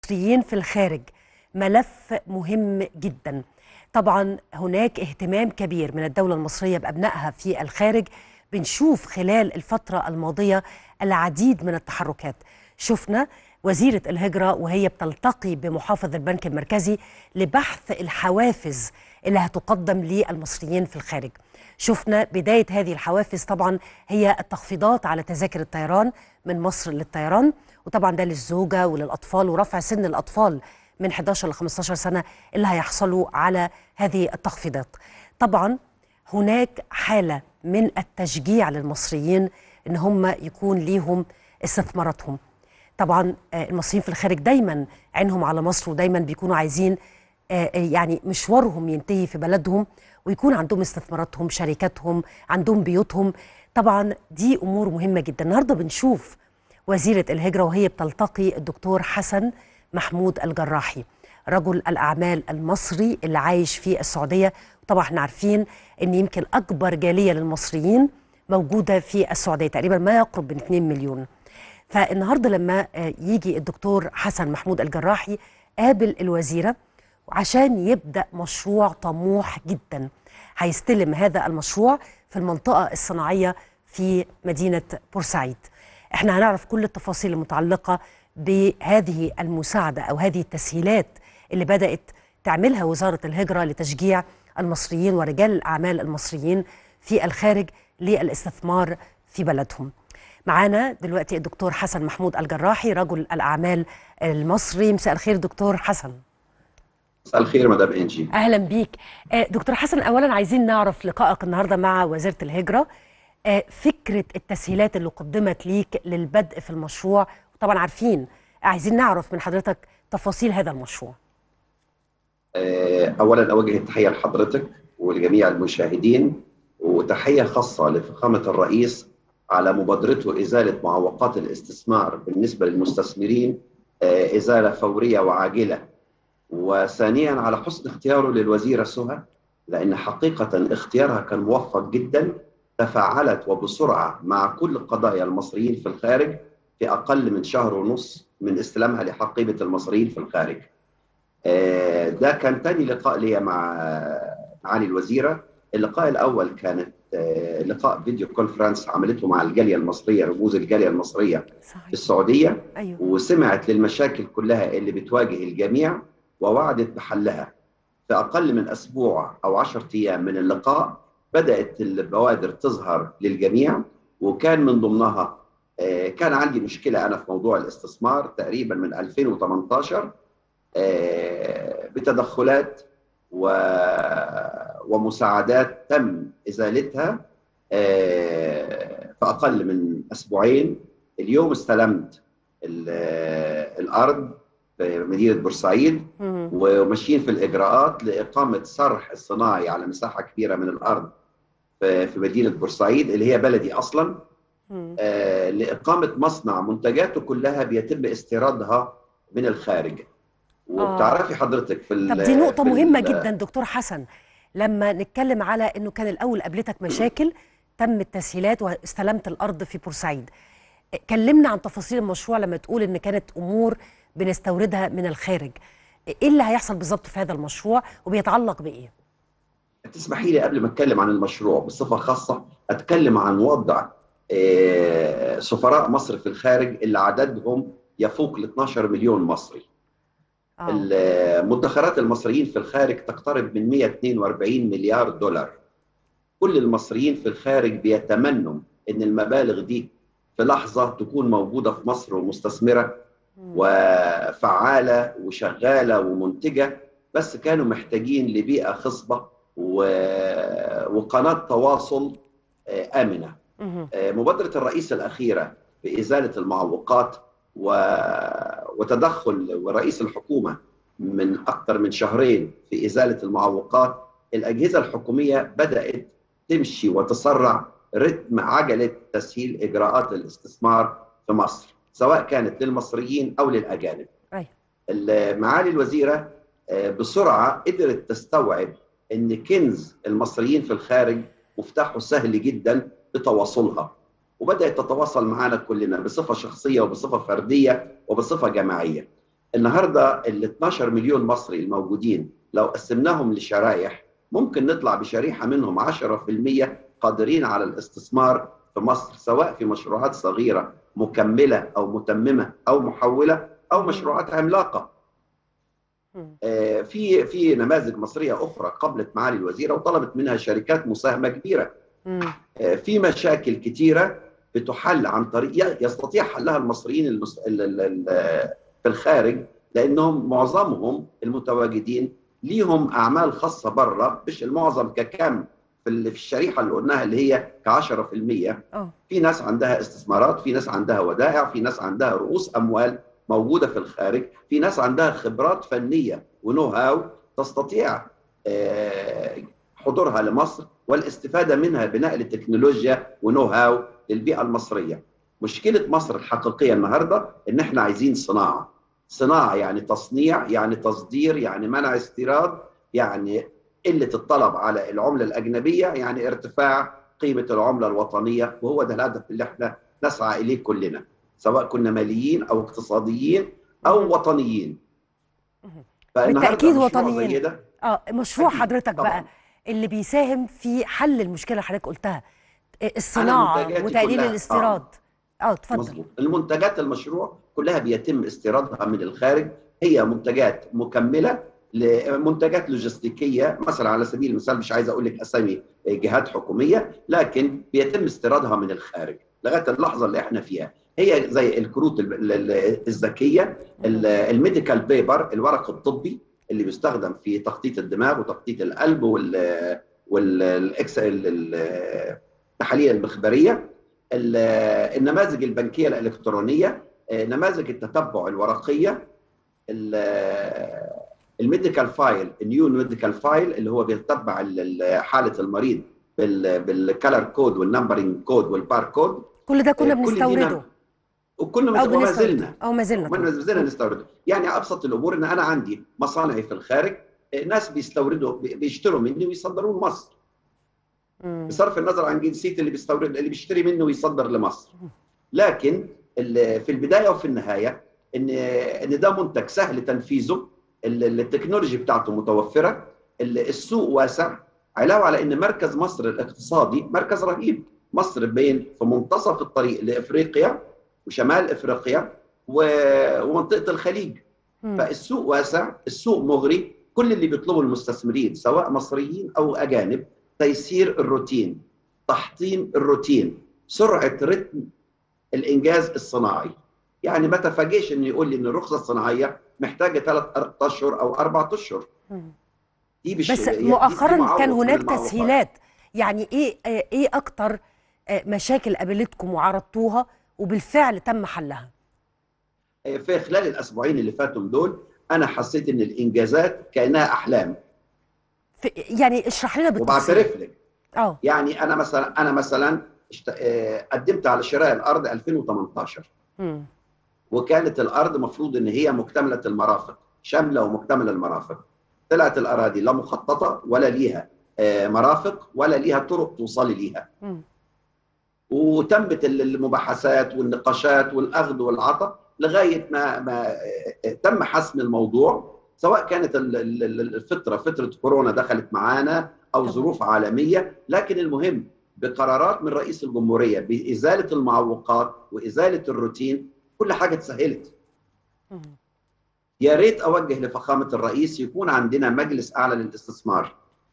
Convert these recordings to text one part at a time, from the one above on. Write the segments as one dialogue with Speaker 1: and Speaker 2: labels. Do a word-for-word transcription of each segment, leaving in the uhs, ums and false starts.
Speaker 1: المصريين في الخارج ملف مهم جدا. طبعا هناك اهتمام كبير من الدولة المصرية بأبنائها في الخارج. بنشوف خلال الفترة الماضية العديد من التحركات. شفنا وزيرة الهجرة وهي بتلتقي بمحافظ البنك المركزي لبحث الحوافز اللي هتقدم للمصريين في الخارج. شفنا بداية هذه الحوافز طبعا هي التخفيضات على تذاكر الطيران من مصر للطيران، وطبعا ده للزوجة وللأطفال، ورفع سن الأطفال من حداشر ل خمستاشر سنة اللي هيحصلوا على هذه التخفيضات. طبعا هناك حالة من التشجيع للمصريين ان هم يكون ليهم استثماراتهم. طبعا المصريين في الخارج دايما عينهم على مصر، ودايما بيكونوا عايزين يعني مشوارهم ينتهي في بلدهم ويكون عندهم استثماراتهم، شركاتهم، عندهم بيوتهم. طبعا دي امور مهمة جدا. النهارده بنشوف وزيرة الهجرة وهي بتلتقي الدكتور حسن محمود الجراحي، رجل الأعمال المصري اللي عايش في السعودية. طبعا احنا عارفين ان يمكن اكبر جالية للمصريين موجودة في السعودية، تقريبا ما يقرب من اتنين مليون. فالنهارده لما يجي الدكتور حسن محمود الجراحي قابل الوزيرة عشان يبدأ مشروع طموح جدا، هيستلم هذا المشروع في المنطقة الصناعية في مدينة بورسعيد. احنا هنعرف كل التفاصيل المتعلقة بهذه المساعدة أو هذه التسهيلات اللي بدأت تعملها وزارة الهجرة لتشجيع المصريين ورجال الأعمال المصريين في الخارج للاستثمار في بلدهم. معانا دلوقتي الدكتور حسن محمود الجراحي، رجل الأعمال المصري. مساء الخير دكتور حسن.
Speaker 2: مساء الخير مدام إنجي.
Speaker 1: أهلا بيك دكتور حسن. أولا عايزين نعرف لقائك النهاردة مع وزيرة الهجرة، فكرة التسهيلات اللي قدمت ليك للبدء في المشروع. طبعا عارفين، عايزين نعرف من حضرتك تفاصيل هذا المشروع.
Speaker 2: أولا أوجه التحية لحضرتك ولجميع المشاهدين، وتحية خاصة لفخامة الرئيس على مبادرته إزالة معوقات الاستثمار بالنسبة للمستثمرين إزالة فورية وعاجلة. وثانيا على حسن اختياره للوزيرة سهى، لأن حقيقة اختيارها كان موفق جدا. تفاعلت وبسرعة مع كل قضايا المصريين في الخارج في أقل من شهر ونص من استلامها لحقيبة المصريين في الخارج. ده كان تاني لقاء لي مع معالي الوزيرة. اللقاء الأول كانت لقاء فيديو كونفرنس عملته مع الجالية المصرية، رموز الجالية المصرية صحيح. في السعودية. أيوه. وسمعت للمشاكل كلها اللي بتواجه الجميع ووعدت بحلها. في أقل من أسبوع أو عشرة أيام من اللقاء بدأت البوادر تظهر للجميع، وكان من ضمنها كان عندي مشكلة أنا في موضوع الاستثمار تقريبا من ألفين وثمانية عشر، بتدخلات ومساعدات تم إزالتها في أقل من أسبوعين. اليوم استلمت الأرض في مدينة بورسعيد، وماشيين في الإجراءات لإقامة صرح الصناعي على مساحة كبيرة من الأرض في مدينة بورسعيد اللي هي بلدي أصلاً، آه لإقامة مصنع منتجاته كلها بيتم استيرادها من الخارج. وبتعرفي حضرتك في
Speaker 1: طب دي نقطة مهمة جدا دكتور حسن. لما نتكلم على إنه كان الأول قابلتك مشاكل، تم التسهيلات واستلمت الأرض في بورسعيد. كلمنا عن تفاصيل المشروع لما تقول إن كانت أمور بنستوردها من الخارج. إيه اللي هيحصل بالظبط في هذا المشروع وبيتعلق بإيه؟
Speaker 2: تسمحي لي قبل ما أتكلم عن المشروع بصفة خاصة أتكلم عن وضع سفراء مصر في الخارج اللي عددهم يفوق ال اثناشر مليون مصري. آه. مدخرات المصريين في الخارج تقترب من مئة واثنين وأربعين مليار دولار. كل المصريين في الخارج بيتمنوا ان المبالغ دي في لحظة تكون موجودة في مصر ومستثمرة وفعالة وشغالة ومنتجة، بس كانوا محتاجين لبيئة خصبة وقناة تواصل آمنة. مبادرة الرئيس الأخيرة بإزالة المعوقات وتدخل ورئيس الحكومة من أكثر من شهرين في إزالة المعوقات، الأجهزة الحكومية بدأت تمشي وتسرع رتم عجلة تسهيل إجراءات الاستثمار في مصر، سواء كانت للمصريين أو للأجانب. معالي الوزيرة بسرعة قدرت تستوعب أن كنز المصريين في الخارج مفتاحه سهل جدا بتواصلها، وبدأت تتواصل معنا كلنا بصفة شخصية وبصفة فردية وبصفة جماعية. النهارده ال اتناشر مليون مصري الموجودين لو قسمناهم لشرايح ممكن نطلع بشريحه منهم عشرة في المية قادرين على الاستثمار في مصر، سواء في مشروعات صغيره مكمله او متممه او محوله او مشروعات عملاقه. آه، في في نماذج مصريه اخرى قابلت معالي الوزيره وطلبت منها شركات مساهمه كبيره. آه، في مشاكل كثيره بتحل عن طريق يستطيع حلها المصريين المس... ال... ال... ال... في الخارج، لانهم معظمهم المتواجدين ليهم اعمال خاصه بره، مش المعظم ككم في ال... في الشريحه اللي قلناها اللي هي ك عشرة في المية. في ناس عندها استثمارات، في ناس عندها ودائع، في ناس عندها رؤوس اموال موجوده في الخارج، في ناس عندها خبرات فنيه ونو هاو تستطيع حضورها لمصر والاستفاده منها بناء التكنولوجيا ونو هاو للبيئه المصريه. مشكله مصر الحقيقيه النهارده ان احنا عايزين صناعه، صناعه يعني تصنيع، يعني تصدير، يعني منع استيراد، يعني قله الطلب على العمله الاجنبيه، يعني ارتفاع قيمه العمله الوطنيه، وهو ده الهدف اللي احنا نسعى اليه كلنا، سواء كنا ماليين او اقتصاديين او وطنيين.
Speaker 1: بالتاكيد وطنيين.
Speaker 2: ده
Speaker 1: اه مشروع حضرتك طبعًا بقى اللي بيساهم في حل المشكله اللي حضرتك قلتها، الصناعه وتقليل الاستيراد. اه اتفضل.
Speaker 2: مظبوط. المنتجات المشروع كلها بيتم استيرادها من الخارج، هي منتجات مكمله لمنتجات لوجستيكيه، مثلا على سبيل المثال مش عايز اقول لك اسامي جهات حكوميه، لكن بيتم استيرادها من الخارج لغايه اللحظه اللي احنا فيها. هي زي الكروت الذكيه، الميديكال بيبر، الورق الطبي اللي بيستخدم في تخطيط الدماغ وتخطيط القلب وال والاكس التحاليل المخبريه، النماذج البنكيه الالكترونيه، نماذج التتبع الورقيه، الميديكال فايل، النيو ميديكال فايل اللي هو بيتبع حاله المريض بالكالر كود والنمبرنج كود والباركود.
Speaker 1: كل ده كنا بنستورده
Speaker 2: وكنا
Speaker 1: او
Speaker 2: ما زلنا
Speaker 1: او ما زلنا
Speaker 2: ما زلنا نستورده. يعني ابسط الامور ان انا عندي مصانعي في الخارج، ناس بيستوردوا بيشتروا مني ويصدروا لمصر، بصرف النظر عن جنسيه اللي بيستورد اللي بيشتري منه ويصدر لمصر. لكن في البدايه وفي النهايه ان ان ده منتج سهل تنفيذه، التكنولوجي بتاعته متوفره، السوق واسع، علاوه على ان مركز مصر الاقتصادي مركز رهيب. مصر بين في منتصف الطريق لافريقيا وشمال افريقيا ومنطقه الخليج، فالسوق واسع، السوق مغري. كل اللي بيطلبه المستثمرين سواء مصريين او اجانب تيسير الروتين، تحطيم الروتين، سرعه رتم الانجاز الصناعي. يعني ما تفاجئش ان يقول لي ان الرخصه الصناعيه محتاجه ثلاث اشهر او اربع اشهر.
Speaker 1: دي بس مؤخرا كان هناك تسهيلات. يعني ايه ايه اكتر مشاكل قابلتكم وعرضتوها وبالفعل تم حلها؟
Speaker 2: في خلال الاسبوعين اللي فاتوا دول انا حسيت ان الانجازات كانها احلام.
Speaker 1: يعني اشرح لنا بالتفصيل.
Speaker 2: وبعترف لك
Speaker 1: اه
Speaker 2: يعني انا مثلا انا مثلا اشت... قدمت على شراء الارض ألفين وثمانية عشر. امم وكانت الارض مفروض ان هي مكتمله المرافق، شامله ومكتمله المرافق. طلعت الاراضي لا مخططه ولا ليها مرافق ولا ليها طرق توصلي ليها. امم وتمت المباحثات والنقاشات والاخذ والعطاء لغايه ما ما تم حسم الموضوع، سواء كانت الفتره فتره كورونا دخلت معانا او ظروف عالميه، لكن المهم بقرارات من رئيس الجمهوريه بازاله المعوقات وازاله الروتين كل حاجه اتسهلت. يا ريت اوجه لفخامه الرئيس يكون عندنا مجلس اعلى للاستثمار.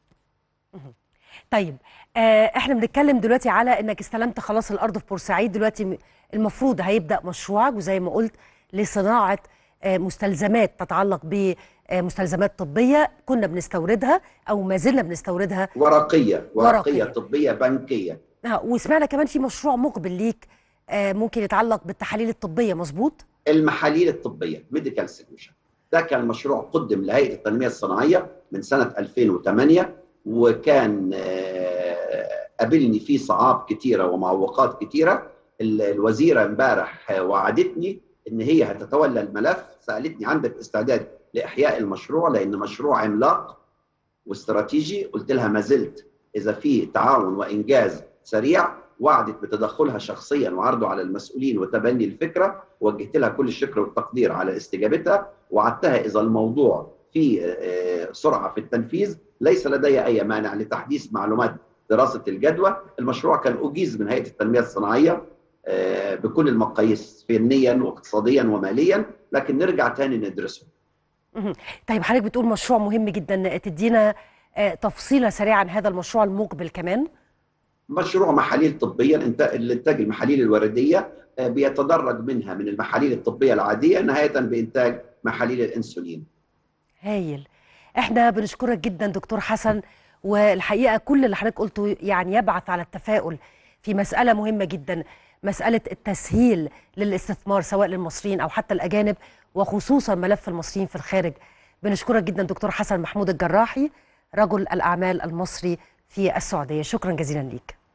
Speaker 1: طيب آه احنا بنتكلم دلوقتي على انك استلمت خلاص الارض في بورسعيد، دلوقتي المفروض هيبدا مشروعك وزي ما قلت لصناعه آه مستلزمات تتعلق بمستلزمات طبيه كنا بنستوردها او ما زلنا بنستوردها،
Speaker 2: ورقيه ورقيه, ورقية. طبيه بنكيه.
Speaker 1: اه وسمعنا كمان في مشروع مقبل ليك آه ممكن يتعلق بالتحاليل الطبيه، مظبوط؟
Speaker 2: المحاليل الطبيه ميديكال سوليوشن، ده كان مشروع قدم لهيئه التنميه الصناعيه من سنه ألفين وثمانية، وكان قابلني فيه صعاب كثيره ومعوقات كثيره. الوزيره امبارح وعدتني ان هي هتتولى الملف، سالتني عندك استعداد لاحياء المشروع لان مشروع عملاق واستراتيجي. قلت لها ما زلت اذا في تعاون وانجاز سريع وعدت بتدخلها شخصيا وعرضه على المسؤولين وتبني الفكره، وجهت لها كل الشكر والتقدير على استجابتها، وعدتها اذا الموضوع في سرعه في التنفيذ ليس لدي اي مانع لتحديث معلومات دراسه الجدوى. المشروع كان اجيز من هيئه التنميه الصناعيه بكل المقاييس فنيا واقتصاديا وماليا، لكن نرجع تاني ندرسه.
Speaker 1: طيب حضرتك بتقول مشروع مهم جدا، تدينا تفصيله سريعه عن هذا المشروع المقبل كمان؟
Speaker 2: مشروع محاليل طبيه، الانتاج المحاليل الورديه بيتدرج منها من المحاليل الطبيه العاديه نهايه بانتاج محاليل الانسولين.
Speaker 1: هايل. احنا بنشكرك جدا دكتور حسن، والحقيقه كل اللي حضرتك قلته يعني يبعث على التفاؤل في مساله مهمه جدا، مساله التسهيل للاستثمار سواء للمصريين او حتى الاجانب، وخصوصا ملف المصريين في الخارج. بنشكرك جدا دكتور حسن محمود الجراحي، رجل الاعمال المصري في السعوديه. شكرا جزيلا ليك.